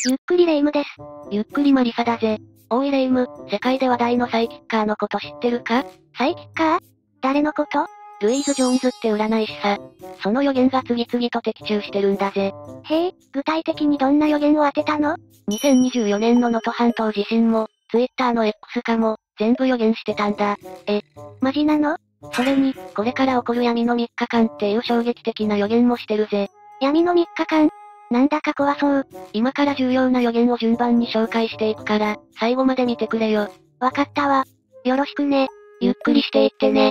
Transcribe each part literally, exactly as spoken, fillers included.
ゆっくりレ夢ムです。 ゆっくりマリサだぜ。おいレ夢ム、世界で話題のサイキッカーのこと知ってるか？ サイキッカー？誰のこと？ ルイーズ・ジョーンズって占い師さ。その予言が次々と的中してるんだぜ。 へえ、具体的にどんな予言を当てたの？ にせんにじゅうよねんの能登半島地震も、ツイッターの X 化も、全部予言してたんだ。 え、マジなの？ それに、これから起こる闇のみっかかんっていう衝撃的な予言もしてるぜ。 闇のみっかかん？なんだか怖そう。 今から重要な予言を順番に紹介していくから、最後まで見てくれよ。 わかったわ。よろしくね。 ゆっくりしていってね。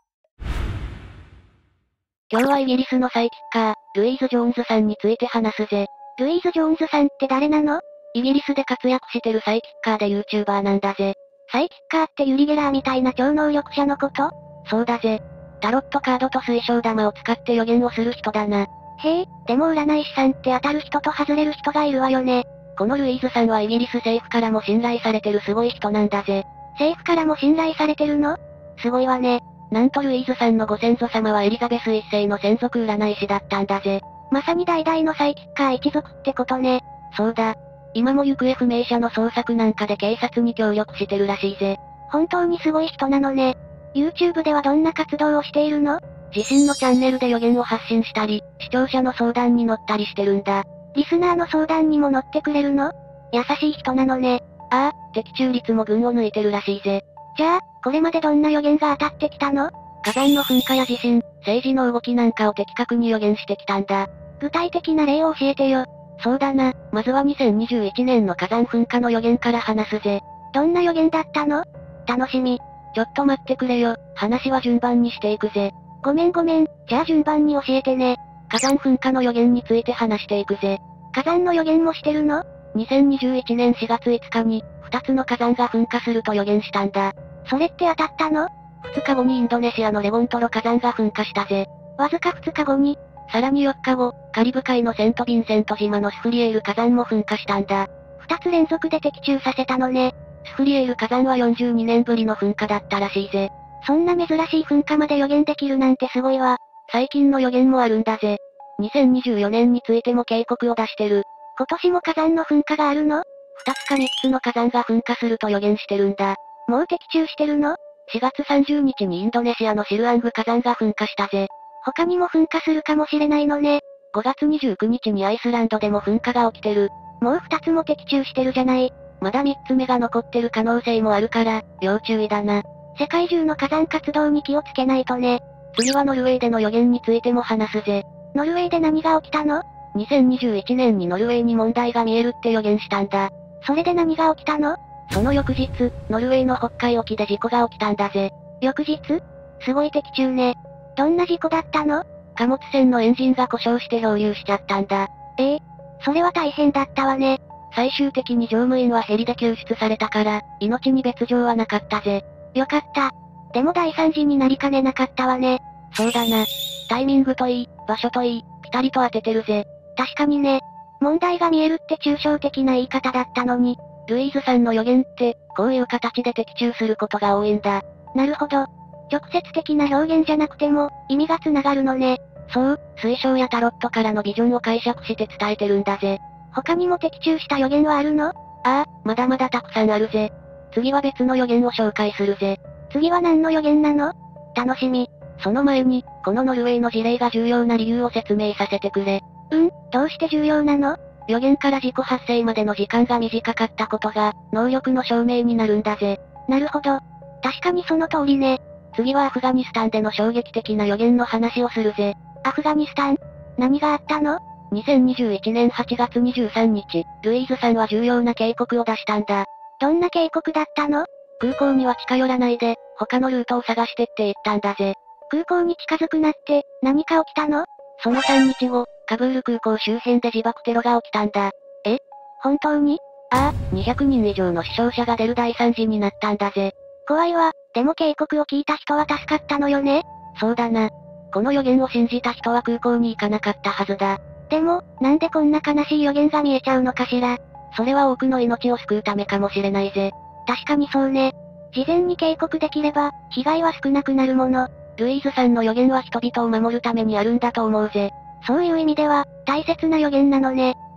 今日はイギリスのサイキッカー、ルイーズ・ジョーンズさんについて話すぜ。 ルイーズ・ジョーンズさんって誰なの？ イギリスで活躍してるサイキッカーで YouTuber なんだぜ。 サイキッカーってユリ・ゲラーみたいな超能力者のこと？ そうだぜ。タロットカードと水晶玉を使って予言をする人だな。 へえ、でも占い師さんって当たる人と外れる人がいるわよね。 このルイーズさんはイギリス政府からも信頼されてるすごい人なんだぜ。 政府からも信頼されてるの？すごいわね。 なんとルイーズさんのご先祖様はエリザベス一世の専属占い師だったんだぜ。 まさに代々のサイキッカー一族ってことね。 そうだ。今も行方不明者の捜索なんかで警察に協力してるらしいぜ。 本当にすごい人なのね。YouTube ではどんな活動をしているの？ 自身のチャンネルで予言を発信したり、視聴者の相談に乗ったりしてるんだ。 リスナーの相談にも乗ってくれるの？優しい人なのね。 ああ、的中率も群を抜いてるらしいぜ。 じゃあ、これまでどんな予言が当たってきたの？ 火山の噴火や地震、政治の動きなんかを的確に予言してきたんだ。 具体的な例を教えてよ。 そうだな、まずはにせんにじゅういちねんの火山噴火の予言から話すぜ。 どんな予言だったの？楽しみ。 ちょっと待ってくれよ、話は順番にしていくぜ。 ごめんごめん、じゃあ順番に教えてね。 火山噴火の予言について話していくぜ。 火山の予言もしてるの？ にせんにじゅういちねんしがついつかに、ふたつの火山が噴火すると予言したんだ。 それって当たったの？ ふつかごにインドネシアのレゴントロ火山が噴火したぜ。 わずかふつかごに。 さらによっかご、カリブ海のセントヴィンセント島のスフリエール火山も噴火したんだ。 ふたつ連続で的中させたのね。 スフリエール火山はよんじゅうにねんぶりの噴火だったらしいぜ。 そんな珍しい噴火まで予言できるなんてすごいわ。 最近の予言もあるんだぜ。にせんにじゅうよねんについても警告を出してる。 今年も火山の噴火があるの？ ふたつかみっつの火山が噴火すると予言してるんだ。 もう的中してるの？ しがつさんじゅうにちにインドネシアのシルアング火山が噴火したぜ。 他にも噴火するかもしれないのね。 ごがつにじゅうくにちにアイスランドでも噴火が起きてる。 もうふたつも的中してるじゃない。 まだみっつめが残ってる可能性もあるから、要注意だな。 世界中の火山活動に気をつけないとね。 次はノルウェーでの予言についても話すぜ。 ノルウェーで何が起きたの？ にせんにじゅういちねんにノルウェーに問題が見えるって予言したんだ。 それで何が起きたの？ その翌日、ノルウェーの北海沖で事故が起きたんだぜ。 翌日？すごい的中ね。どんな事故だったの？ 貨物船のエンジンが故障して漂流しちゃったんだ。 ええ、それは大変だったわね。 最終的に乗務員はヘリで救出されたから、命に別状はなかったぜ。 よかった。でも大惨事になりかねなかったわね。 そうだな。タイミングといい、場所といい、ピタリと当ててるぜ。 確かにね。問題が見えるって抽象的な言い方だったのに。 ルイーズさんの予言って、こういう形で的中することが多いんだ。 なるほど。直接的な表現じゃなくても、意味が繋がるのね。 そう、水晶やタロットからのビジョンを解釈して伝えてるんだぜ。 他にも的中した予言はあるの？ ああ、まだまだたくさんあるぜ。次は別の予言を紹介するぜ。 次は何の予言なの？楽しみ。 その前に、このノルウェーの事例が重要な理由を説明させてくれ。 うん、どうして重要なの？ 予言から事故発生までの時間が短かったことが、能力の証明になるんだぜ。 なるほど。確かにその通りね。 次はアフガニスタンでの衝撃的な予言の話をするぜ。 アフガニスタン？何があったの？ にせんにじゅういちねんはちがつにじゅうさんにち、ルイーズさんは重要な警告を出したんだ。 どんな警告だったの？ 空港には近寄らないで、他のルートを探してって言ったんだぜ。 空港に近づくなって、何か起きたの？ そのさんにちご、カブール空港周辺で自爆テロが起きたんだ。 え？本当に？ ああ、にひゃくにん以上の死傷者が出る大惨事になったんだぜ。 怖いわ。でも警告を聞いた人は助かったのよね？ そうだな。この予言を信じた人は空港に行かなかったはずだ。 でも、なんでこんな悲しい予言が見えちゃうのかしら。 それは多くの命を救うためかもしれないぜ。 確かにそうね。事前に警告できれば、被害は少なくなるもの。 ルイーズさんの予言は人々を守るためにあるんだと思うぜ。 そういう意味では、大切な予言なのね。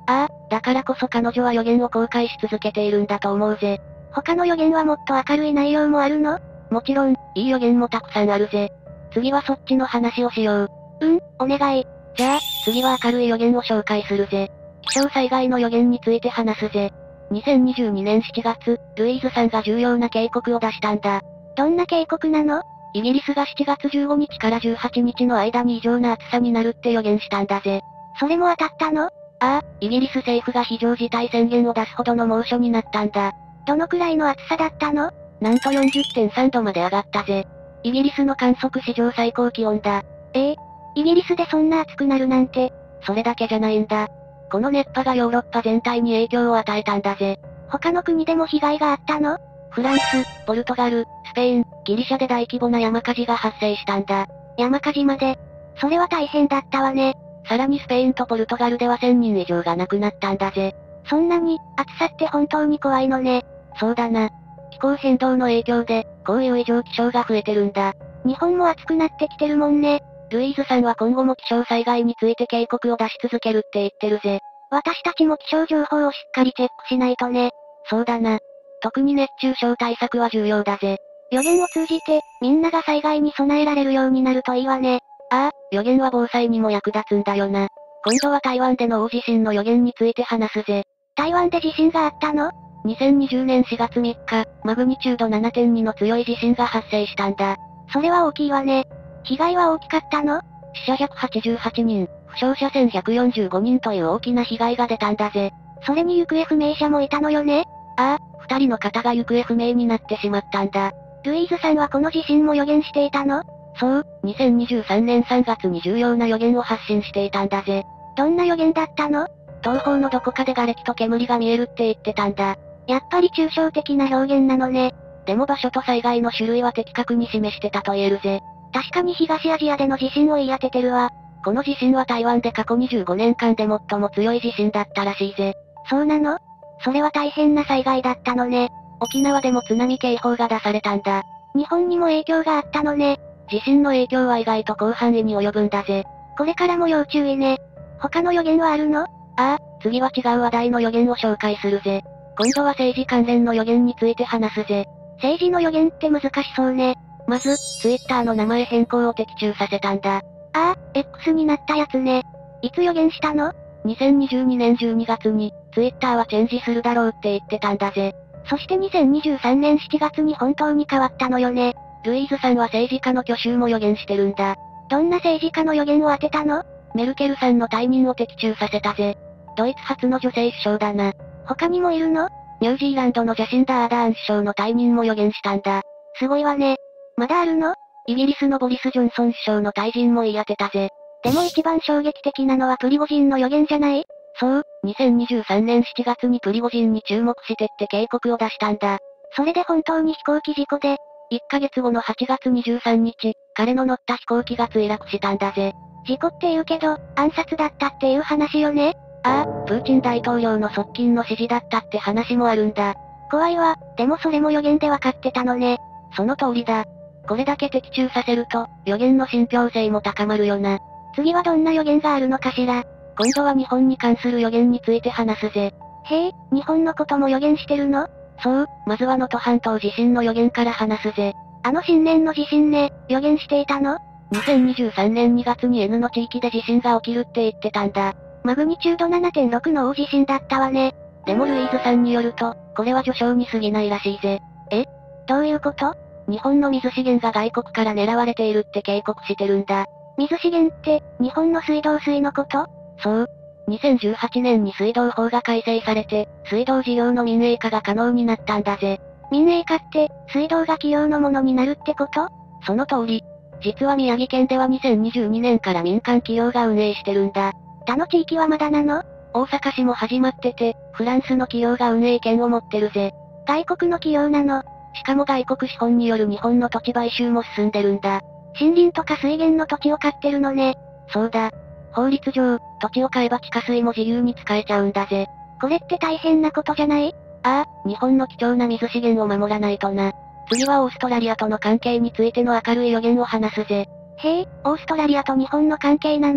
ああ、だからこそ彼女は予言を公開し続けているんだと思うぜ。 他の予言はもっと明るい内容もあるの？ もちろん、いい予言もたくさんあるぜ。次はそっちの話をしよう。 うん、お願い。 じゃあ、次は明るい予言を紹介するぜ。気象災害の予言について話すぜ。にせんにじゅうにねんしちがつ、ルイーズさんが重要な警告を出したんだ。 どんな警告なの？ イギリスがしちがつじゅうごにちからじゅうはちにちの間に異常な暑さになるって予言したんだぜ。 それも当たったの？ ああ、イギリス政府が非常事態宣言を出すほどの猛暑になったんだ。 どのくらいの暑さだったの？ なんと よんじゅってんさんどまで上がったぜ。イギリスの観測史上最高気温だ。 ええ、イギリスでそんな暑くなるなんて。 それだけじゃないんだ。この熱波がヨーロッパ全体に影響を与えたんだぜ。 他の国でも被害があったの？ フランス、ポルトガル、スペイン、ギリシャで大規模な山火事が発生したんだ。 山火事まで。それは大変だったわね。 さらにスペインとポルトガルではせんにん以上が亡くなったんだぜ。 そんなに、暑さって本当に怖いのね。 そうだな。気候変動の影響で、こういう異常気象が増えてるんだ。 日本も暑くなってきてるもんね。 ルイーズさんは今後も気象災害について警告を出し続けるって言ってるぜ。 私たちも気象情報をしっかりチェックしないとね。 そうだな。特に熱中症対策は重要だぜ。 予言を通じて、みんなが災害に備えられるようになるといいわね。 ああ、予言は防災にも役立つんだよな。今度は台湾での大地震の予言について話すぜ。 台湾で地震があったの？ にせんにじゅうねんしがつみっか、マグニチュード ななてんに の強い地震が発生したんだ。 それは大きいわね。被害は大きかったの？ 死者ひゃくはちじゅうはちにん、負傷者せんひゃくよんじゅうごにんという大きな被害が出たんだぜ。 それに行方不明者もいたのよね？ ああ、二人の方が行方不明になってしまったんだ。 ルイーズさんはこの地震も予言していたの？ そう、にせんにじゅうさんねんさんがつに重要な予言を発信していたんだぜ。 どんな予言だったの？ 東方のどこかで瓦礫と煙が見えるって言ってたんだ。 やっぱり抽象的な表現なのね。 でも場所と災害の種類は的確に示してたと言えるぜ。 確かに東アジアでの地震を言い当ててるわ。 この地震は台湾で過去にじゅうごねんかんで最も強い地震だったらしいぜ。 そうなの？それは大変な災害だったのね。 沖縄でも津波警報が出されたんだ。 日本にも影響があったのね。 地震の影響は意外と広範囲に及ぶんだぜ。 これからも要注意ね。他の予言はあるの？ああ、次は違う話題の予言を紹介するぜ。今度は政治関連の予言について話すぜ。 政治の予言って難しそうね。 まず、ツイッターの名前変更を的中させたんだ。 ああ、X になったやつね。いつ予言したの？ にせんにじゅうにねんじゅうにがつに、ツイッターはチェンジするだろうって言ってたんだぜ。 そしてにせんにじゅうさんねんしちがつに本当に変わったのよね。 ルイーズさんは政治家の去就も予言してるんだ。 どんな政治家の予言を当てたの？ メルケルさんの退任を的中させたぜ。ドイツ初の女性首相だな。 他にもいるの？ ニュージーランドのジャシンダ・アーダーン首相の退任も予言したんだ。 すごいわね。まだあるの？ イギリスのボリス・ジョンソン首相の退陣も言い当てたぜ。 でも一番衝撃的なのはプリゴジンの予言じゃない？ そう、にせんにじゅうさんねんしちがつにプリゴジンに注目してって警告を出したんだ。 それで本当に飛行機事故で、 いっかげつごのはちがつにじゅうさんにち、彼の乗った飛行機が墜落したんだぜ。 事故って言うけど、暗殺だったっていう話よね？ ああ、プーチン大統領の側近の指示だったって話もあるんだ。 怖いわ、でもそれも予言で分かってたのね。 その通りだ。これだけ的中させると、予言の信憑性も高まるよな。 次はどんな予言があるのかしら？ 今度は日本に関する予言について話すぜ。 へえ、日本のことも予言してるの？ そう、まずは能登半島地震の予言から話すぜ。 あの新年の地震ね、予言していたの？ にせんにじゅうさんねんにがつに N の地域で地震が起きるって言ってたんだ。 マグニチュード ななてんろく の大地震だったわね。 でもルイーズさんによると、これは序章に過ぎないらしいぜ。 え？どういうこと？ 日本の水資源が外国から狙われているって警告してるんだ。 水資源って、日本の水道水のこと？ そう。にせんじゅうはちねんに水道法が改正されて、水道事業の民営化が可能になったんだぜ。 民営化って、水道が企業のものになるってこと？ その通り。実は宮城県ではにせんにじゅうにねんから民間企業が運営してるんだ。 他の地域はまだなの？ 大阪市も始まってて、フランスの企業が運営権を持ってるぜ。 外国の企業なの？ しかも外国資本による日本の土地買収も進んでるんだ。 森林とか水源の土地を買ってるのね。 そうだ。法律上、土地を買えば地下水も自由に使えちゃうんだぜ。 これって大変なことじゃない？ ああ、日本の貴重な水資源を守らないとな。次はオーストラリアとの関係についての明るい予言を話すぜ。 へえ、オーストラリアと日本の関係なの？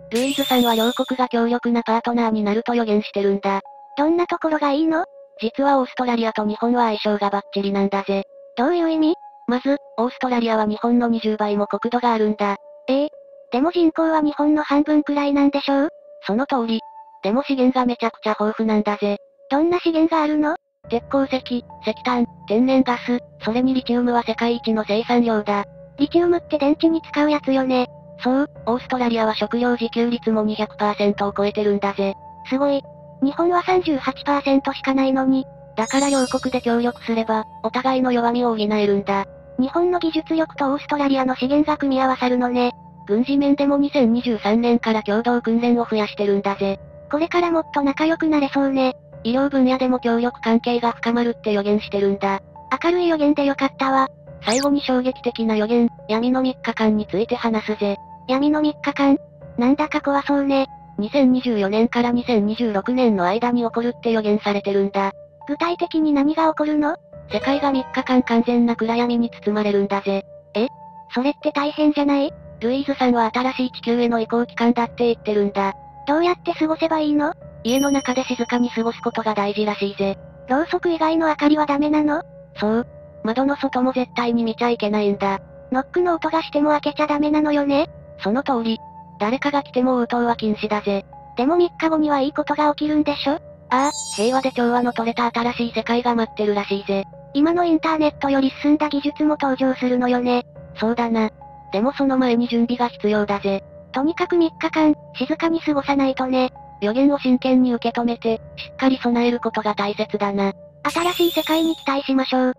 ルイーズさんは両国が強力なパートナーになると予言してるんだ。 どんなところがいいの？ 実はオーストラリアと日本は相性がバッチリなんだぜ。 どういう意味？ まず、オーストラリアは日本のにじゅうばいも国土があるんだ。 ええ。でも人口は日本の半分くらいなんでしょう？ その通り。でも資源がめちゃくちゃ豊富なんだぜ。 どんな資源があるの？ 鉄鉱石、石炭、天然ガス、それにリチウムは世界一の生産量だ。 リチウムって電池に使うやつよね。 そう、オーストラリアは食料自給率もにひゃくパーセントを超えてるんだぜ。 すごい。日本は さんじゅうはちパーセント しかないのに。 だから両国で協力すれば、お互いの弱みを補えるんだ。 日本の技術力とオーストラリアの資源が組み合わさるのね。 軍事面でもにせんにじゅうさんねんから共同訓練を増やしてるんだぜ。 これからもっと仲良くなれそうね。 医療分野でも協力関係が深まるって予言してるんだ。 明るい予言でよかったわ。 最後に衝撃的な予言、闇のみっかかんについて話すぜ。 闇のみっかかん？なんだか怖そうね。 にせんにじゅうよねんからにせんにじゅうろくねんの間に起こるって予言されてるんだ。 具体的に何が起こるの？ 世界がみっかかん完全な暗闇に包まれるんだぜ。 え？それって大変じゃない？ ルイーズさんは新しい地球への移行期間だって言ってるんだ。 どうやって過ごせばいいの？ 家の中で静かに過ごすことが大事らしいぜ。 ろうそく以外の明かりはダメなの？ そう。窓の外も絶対に見ちゃいけないんだ。 ノックの音がしても開けちゃダメなのよね？ その通り。誰かが来ても応答は禁止だぜ。 でもみっかごにはいいことが起きるんでしょ？ああ、平和で調和の取れた新しい世界が待ってるらしいぜ。 今のインターネットより進んだ技術も登場するのよね。 そうだな。でもその前に準備が必要だぜ。 とにかくみっかかん、静かに過ごさないとね。 予言を真剣に受け止めて、しっかり備えることが大切だな。 新しい世界に期待しましょう。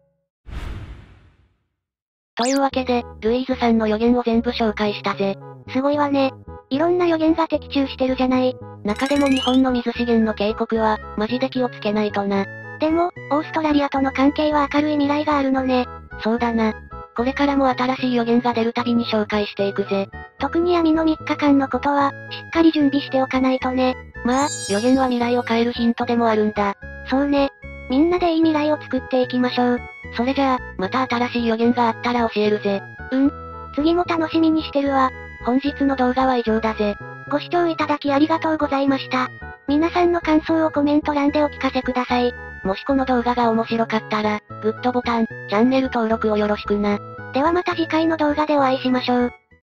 というわけで、ルイーズさんの予言を全部紹介したぜ。 すごいわね。いろんな予言が的中してるじゃない。 中でも日本の水資源の警告は、マジで気をつけないとな。 でも、オーストラリアとの関係は明るい未来があるのね。 そうだな。これからも新しい予言が出るたびに紹介していくぜ。 特に闇のみっかかんのことは、しっかり準備しておかないとね。 まあ、予言は未来を変えるヒントでもあるんだ。 そうね。みんなでいい未来を作っていきましょう。 それじゃあ、また新しい予言があったら教えるぜ。 うん。次も楽しみにしてるわ。 本日の動画は以上だぜ。 ご視聴いただきありがとうございました。皆さんの感想をコメント欄でお聞かせください。 もしこの動画が面白かったら、グッドボタン、チャンネル登録をよろしくな。 ではまた次回の動画でお会いしましょう。